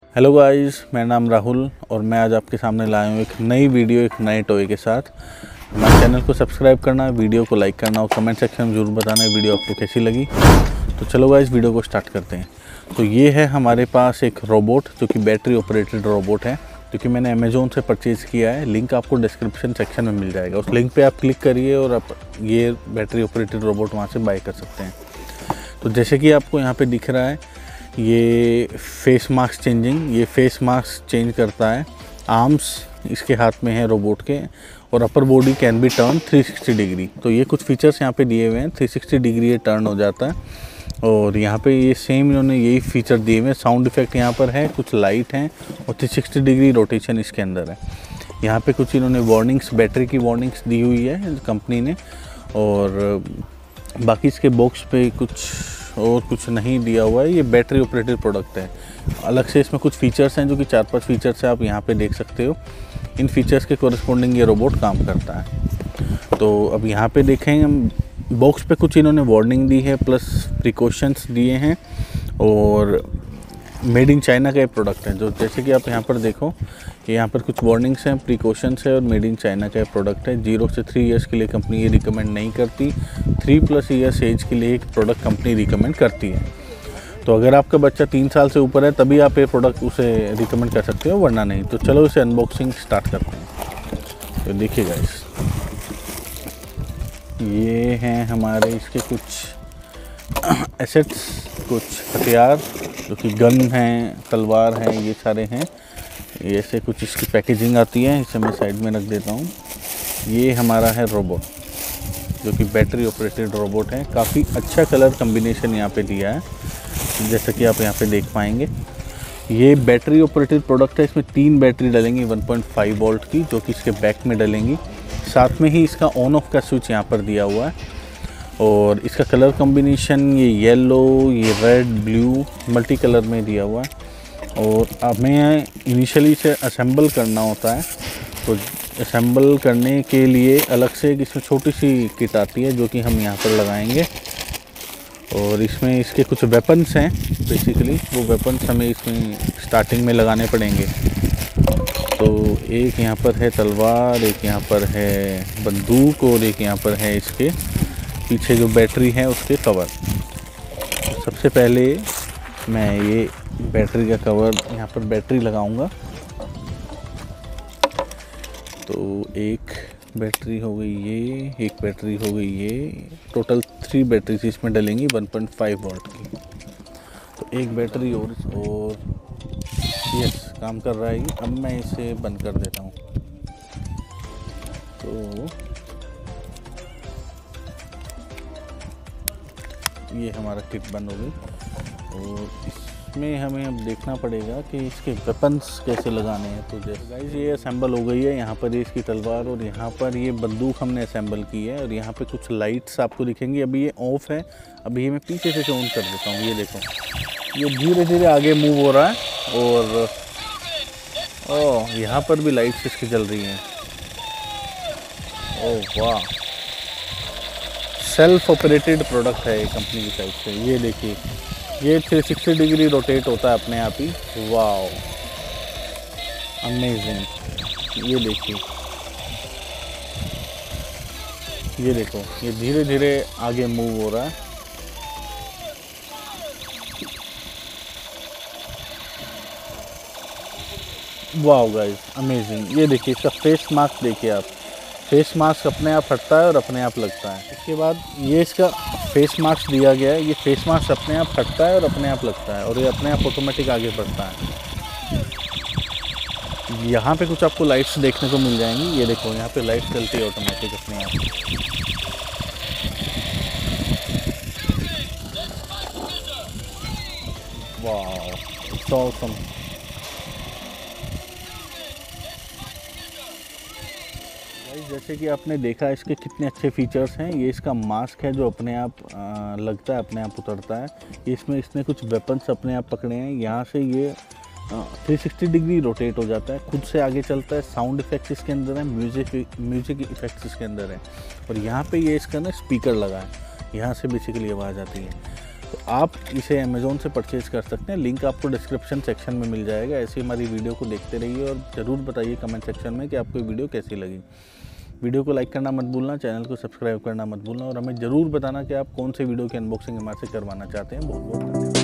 Hello guys, मेरा नाम राहुल और मैं आज आपके सामने लाया हूँ एक नई वीडियो एक नए टॉय के साथ। हमारे चैनल को सब्सक्राइब करना, वीडियो को लाइक करना और कमेंट सेक्शन में ज़रूर बताना वीडियो आपको कैसी लगी। तो चलो गाइस, वीडियो को स्टार्ट करते हैं। तो ये है हमारे पास एक रोबोट जो कि बैटरी ऑपरेटेड रोबोट है, जो कि मैंने अमेज़ोन से परचेज़ किया है। लिंक आपको डिस्क्रिप्शन सेक्शन में मिल जाएगा। उस लिंक पर आप क्लिक करिए और आप ये बैटरी ऑपरेटेड रोबोट वहाँ से बाय कर सकते हैं। तो जैसे कि आपको यहाँ पर दिख रहा है, ये फेस मास्क चेंजिंग, ये फेस मास्क चेंज करता है। आर्म्स इसके हाथ में है रोबोट के, और upper body can be turn 360 degree. तो ये कुछ फीचर्स यहाँ पे दिए हुए हैं। 360 डिग्री ये टर्न हो जाता है, और यहाँ पे ये सेम इन्होंने यही फीचर दिए हुए हैं। साउंड इफेक्ट यहाँ पर है, कुछ लाइट हैं, और 360 डिग्री रोटेशन इसके अंदर है। यहाँ पे कुछ इन्होंने वार्निंग्स, बैटरी की वार्निंग्स दी हुई है कंपनी ने, और बाकी इसके बॉक्स पे कुछ नहीं दिया हुआ है। ये बैटरी ऑपरेटेड प्रोडक्ट है। अलग से इसमें कुछ फीचर्स हैं जो कि 4-5 फीचर्स है, आप यहाँ पे देख सकते हो। इन फीचर्स के कोरस्पॉन्डिंग ये रोबोट काम करता है। तो अब यहाँ पे देखें हम, बॉक्स पे कुछ इन्होंने वार्निंग दी है, प्लस प्रिकॉशंस दिए हैं, और मेड इन चाइना का ये प्रोडक्ट है। जो जैसे कि आप यहाँ पर देखो कि यहाँ पर कुछ वार्निंग्स हैं, प्रिकॉशंस है, और मेड इन चाइना का ये प्रोडक्ट है। 0 से 3 इयर्स के लिए कंपनी ये रिकमेंड नहीं करती। 3+ इयर्स एज के लिए एक प्रोडक्ट कंपनी रिकमेंड करती है। तो अगर आपका बच्चा 3 साल से ऊपर है तभी आप ये प्रोडक्ट उसे रिकमेंड कर सकते हो, वरना नहीं। तो चलो इसे अनबॉक्सिंग स्टार्ट करते हैं। तो देखिए गाइस, ये हैं हमारे इसके कुछ एसेट्स, कुछ हथियार जो कि गन हैं, तलवार हैं, ये सारे हैं। ये ऐसे कुछ इसकी पैकेजिंग आती है, इसे मैं साइड में रख देता हूँ। ये हमारा है रोबोट, जो कि बैटरी ऑपरेटेड रोबोट है। काफ़ी अच्छा कलर कम्बिनेशन यहाँ पे दिया है, जैसा कि आप यहाँ पे देख पाएंगे। ये बैटरी ऑपरेटेड प्रोडक्ट है। इसमें 3 बैटरी डलेंगी 1.5 वोल्ट की, जो कि इसके बैक में डलेंगी। साथ में ही इसका ऑन ऑफ का स्विच यहाँ पर दिया हुआ है, और इसका कलर कॉम्बिनेशन ये येलो, ये रेड, ब्लू मल्टी कलर में दिया हुआ है। और हमें इनिशियली इसे असेंबल करना होता है। तो असेंबल करने के लिए अलग से इसमें छोटी सी किट आती है, जो कि हम यहाँ पर लगाएंगे। और इसमें इसके कुछ वेपन्स हैं, बेसिकली वो वेपन्स हमें इसमें स्टार्टिंग में लगाने पड़ेंगे। तो एक यहाँ पर है तलवार, एक यहाँ पर है बंदूक, और एक यहाँ पर है इसके पीछे जो बैटरी है उसके कवर। सबसे पहले मैं ये बैटरी का कवर, यहाँ पर बैटरी लगाऊंगा। तो एक बैटरी हो गई ये, एक बैटरी हो गई ये, टोटल 3 बैटरीज इसमें डलेंगी 1.5 वोल्ट की। तो एक बैटरी और यस, काम कर रहा है ये। अब मैं इसे बंद कर देता हूँ। तो ये हमारा किट बंद हो गई, और इसमें हमें अब देखना पड़ेगा कि इसके वेपन्स कैसे लगाने हैं। तो जैसे गाइस, ये असेंबल हो गई है। यहाँ पर ये इसकी तलवार, और यहाँ पर ये बंदूक हमने असेंबल की है। और यहाँ पे कुछ लाइट्स आपको दिखेंगी। अभी ये ऑफ है, अभी ये मैं पीछे से ऑन कर देता हूँ। ये देखो, ये धीरे धीरे आगे मूव हो रहा है, और ओह, यहाँ पर भी लाइट्स इसकी जल रही हैं। ओह वाह, सेल्फ ऑपरेटेड प्रोडक्ट है ये कंपनी की साइड से। ये देखिए, ये 360 डिग्री रोटेट होता है अपने आप ही। Wow, amazing. ये देखिए, ये देखो, ये धीरे धीरे आगे मूव हो रहा है। Wow guys, amazing. ये देखिए, इसका फेस मास्क देखिए आप। फेस मास्क अपने आप हटता है और अपने आप लगता है। इसके बाद ये इसका फेस मास्क दिया गया है। ये फेस मास्क अपने आप हटता है और अपने आप लगता है, और ये अपने आप ऑटोमेटिक आगे बढ़ता है। यहाँ पे कुछ आपको लाइट्स देखने को मिल जाएंगी। ये देखो, यहाँ पे लाइट्स चलती है ऑटोमेटिक अपने आप। वाह, इट्स ऑसम। जैसे कि आपने देखा इसके कितने अच्छे फीचर्स हैं। ये इसका मास्क है जो अपने आप लगता है, अपने आप उतरता है। इसमें इसने कुछ वेपन्स अपने आप पकड़े हैं। यहाँ से ये 360 डिग्री रोटेट हो जाता है, खुद से आगे चलता है। साउंड इफेक्ट्स इसके अंदर है, म्यूजिक इफेक्ट्स इसके अंदर है। और यहाँ पे ये इसका ना स्पीकर लगा है, यहाँ से बेसिकली आवाज़ आती है। तो आप इसे अमेज़ोन से परचेज़ कर सकते हैं। लिंक आपको डिस्क्रिप्शन सेक्शन में मिल जाएगा। ऐसी हमारी वीडियो को देखते रहिए और ज़रूर बताइए कमेंट सेक्शन में कि आपको ये वीडियो कैसी लगी। वीडियो को लाइक करना मत भूलना, चैनल को सब्सक्राइब करना मत भूलना और हमें ज़रूर बताना कि आप कौन से वीडियो की अनबॉक्सिंग हमारे से करवाना चाहते हैं। बहुत बहुत धन्यवाद।